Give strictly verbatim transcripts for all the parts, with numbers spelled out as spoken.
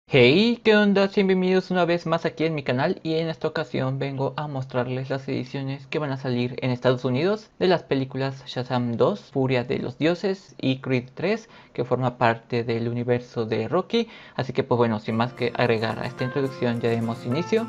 Hey, ¿qué onda? Sean bienvenidos una vez más aquí en mi canal y en esta ocasión vengo a mostrarles las ediciones que van a salir en Estados Unidos de las películas Shazam dos, Furia de los Dioses y Creed tres, que forma parte del universo de Rocky. Así que pues bueno, sin más que agregar a esta introducción ya demos inicio.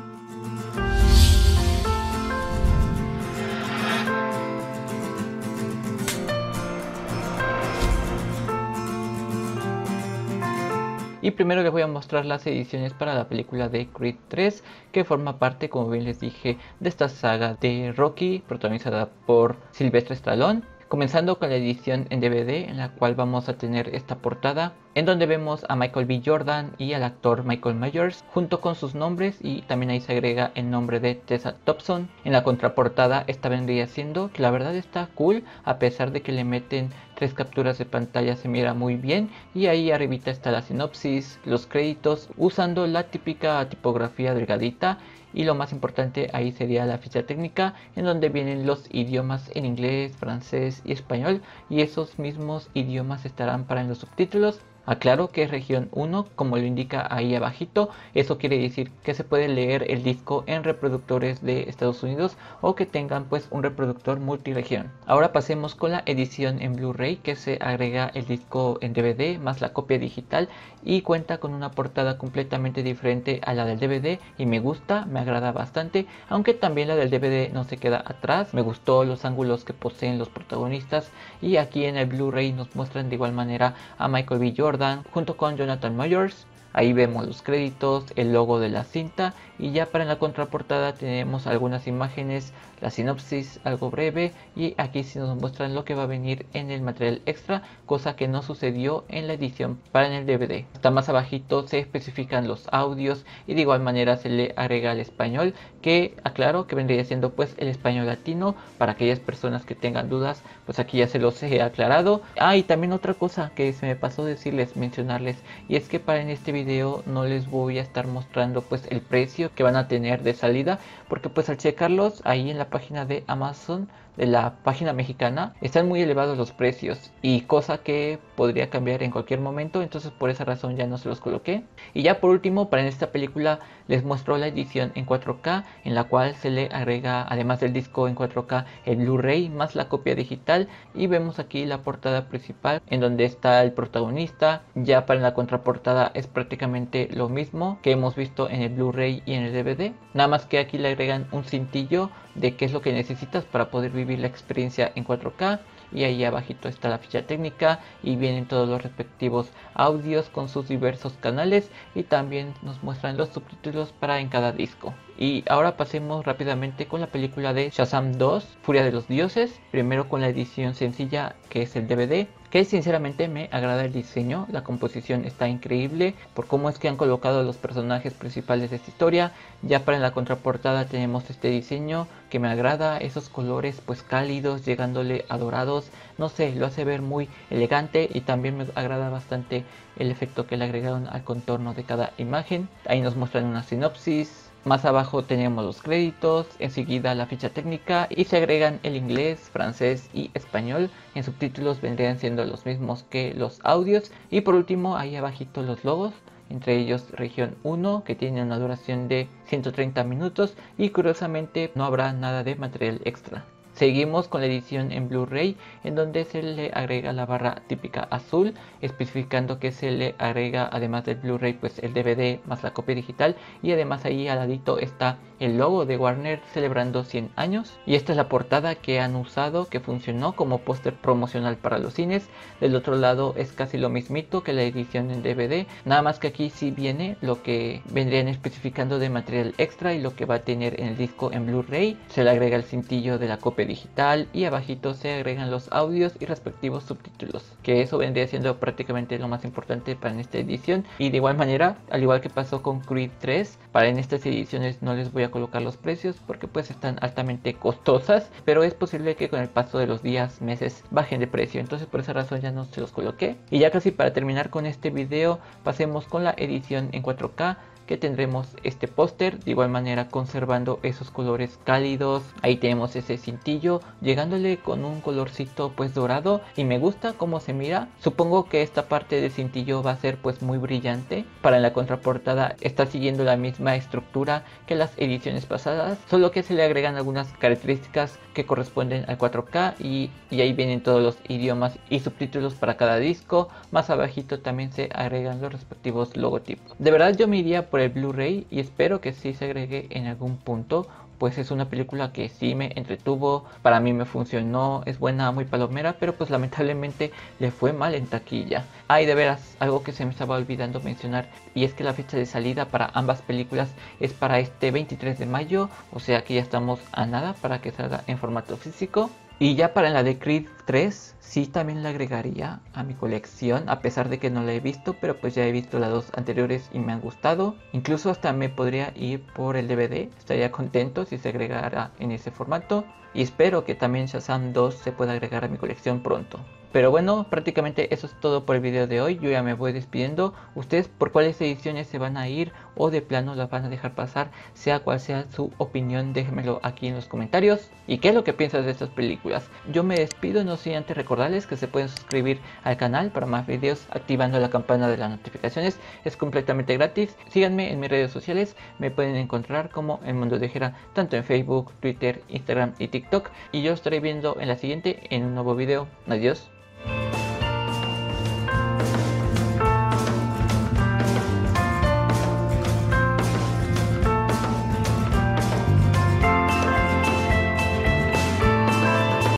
Y primero les voy a mostrar las ediciones para la película de Creed tres, que forma parte, como bien les dije, de esta saga de Rocky, protagonizada por Sylvester Stallone. Comenzando con la edición en D V D, en la cual vamos a tener esta portada, en donde vemos a Michael B. Jordan y al actor Michael Myers, junto con sus nombres, y también ahí se agrega el nombre de Tessa Thompson. En la contraportada esta vendría siendo, que la verdad está cool, a pesar de que le meten tres capturas de pantalla, se mira muy bien, y ahí arribita está la sinopsis, los créditos, usando la típica tipografía delgadita. Y lo más importante ahí sería la ficha técnica, en donde vienen los idiomas en inglés, francés y español, y esos mismos idiomas estarán para en los subtítulos. Aclaro que es región uno, como lo indica ahí abajito. Eso quiere decir que se puede leer el disco en reproductores de Estados Unidos o que tengan pues un reproductor multiregión. Ahora pasemos con la edición en Blu-ray, que se agrega el disco en D V D más la copia digital y cuenta con una portada completamente diferente a la del D V D, y me gusta, me agrada bastante, aunque también la del D V D no se queda atrás. Me gustó los ángulos que poseen los protagonistas, y aquí en el Blu-ray nos muestran de igual manera a Michael B. Jordan junto con Jonathan Myers. Ahí vemos los créditos, el logo de la cinta, y ya para en la contraportada tenemos algunas imágenes, la sinopsis algo breve, y aquí sí nos muestran lo que va a venir en el material extra, cosa que no sucedió en la edición para en el D V D. Hasta más abajito se especifican los audios y de igual manera se le agrega el español, que aclaro que vendría siendo pues el español latino. Para aquellas personas que tengan dudas, pues aquí ya se los he aclarado. Ah, y también otra cosa que se me pasó decirles, mencionarles, y es que para en este video no les voy a estar mostrando pues el precio que van a tener de salida, porque pues al checarlos ahí en la página de Amazon, de la página mexicana, están muy elevados los precios, y cosa que podría cambiar en cualquier momento, entonces por esa razón ya no se los coloqué. Y ya por último, para en esta película les muestro la edición en cuatro K, en la cual se le agrega, además del disco en cuatro K, el Blu-ray más la copia digital, y vemos aquí la portada principal en donde está el protagonista. Ya para la contraportada es prácticamente lo mismo que hemos visto en el Blu-ray y en el D V D, nada más que aquí le agregan un cintillo de qué es lo que necesitas para poder vivir la experiencia en cuatro K. Y ahí abajito está la ficha técnica y vienen todos los respectivos audios con sus diversos canales, y también nos muestran los subtítulos para en cada disco. Y ahora pasemos rápidamente con la película de Shazam dos, Furia de los Dioses. Primero con la edición sencilla, que es el D V D, que sinceramente me agrada el diseño, la composición está increíble por cómo es que han colocado los personajes principales de esta historia. Ya para la contraportada tenemos este diseño que me agrada, esos colores pues cálidos llegándole a dorados, no sé, lo hace ver muy elegante, y también me agrada bastante el efecto que le agregaron al contorno de cada imagen. Ahí nos muestran una sinopsis. Más abajo tenemos los créditos, enseguida la ficha técnica, y se agregan el inglés, francés y español. En subtítulos vendrían siendo los mismos que los audios. Y por último ahí abajito los logos, entre ellos región uno, que tiene una duración de ciento treinta minutos, y curiosamente no habrá nada de material extra. Seguimos con la edición en Blu-ray, en donde se le agrega la barra típica azul, especificando que se le agrega además del Blu-ray pues el D V D más la copia digital, y además ahí al ladito está el logo de Warner celebrando cien años. Y esta es la portada que han usado, que funcionó como póster promocional para los cines. Del otro lado es casi lo mismito que la edición en D V D, nada más que aquí sí viene lo que vendrían especificando de material extra y lo que va a tener en el disco en Blu-ray. Se le agrega el cintillo de la copia digital, y abajito se agregan los audios y respectivos subtítulos, que eso vendría siendo prácticamente lo más importante para en esta edición. Y de igual manera, al igual que pasó con Creed tres, para en estas ediciones no les voy a colocar los precios porque pues están altamente costosas, pero es posible que con el paso de los días, meses, bajen de precio, entonces por esa razón ya no se los coloqué. Y ya casi para terminar con este video, pasemos con la edición en cuatro K, que tendremos este póster, de igual manera conservando esos colores cálidos. Ahí tenemos ese cintillo, llegándole con un colorcito pues dorado, y me gusta cómo se mira. Supongo que esta parte del cintillo va a ser pues muy brillante. Para la contraportada está siguiendo la misma estructura que las ediciones pasadas, solo que se le agregan algunas características que corresponden al cuatro K, y, y ahí vienen todos los idiomas y subtítulos para cada disco. Más abajito también se agregan los respectivos logotipos. De verdad yo me iría por el Blu-ray y espero que sí se agregue en algún punto, pues es una película que sí me entretuvo, para mí me funcionó, es buena, muy palomera, pero pues lamentablemente le fue mal en taquilla. Ah, y de veras, algo que se me estaba olvidando mencionar, y es que la fecha de salida para ambas películas es para este veintitrés de mayo, o sea que ya estamos a nada para que salga en formato físico. Y ya para la de Creed tres, sí también la agregaría a mi colección, a pesar de que no la he visto, pero pues ya he visto las dos anteriores y me han gustado. Incluso hasta me podría ir por el D V D, estaría contento si se agregara en ese formato. Y espero que también Shazam dos se pueda agregar a mi colección pronto. Pero bueno, prácticamente eso es todo por el video de hoy. Yo ya me voy despidiendo. Ustedes por cuáles ediciones se van a ir o de plano las van a dejar pasar, sea cual sea su opinión, déjenmelo aquí en los comentarios. ¿Y qué es lo que piensas de estas películas? Yo me despido, no sin antes recordarles que se pueden suscribir al canal para más videos activando la campana de las notificaciones. Es completamente gratis. Síganme en mis redes sociales, me pueden encontrar como El Mundo de Jera, tanto en Facebook, Twitter, Instagram y TikTok. Y yo estaré viendo en la siguiente en un nuevo video. Adiós.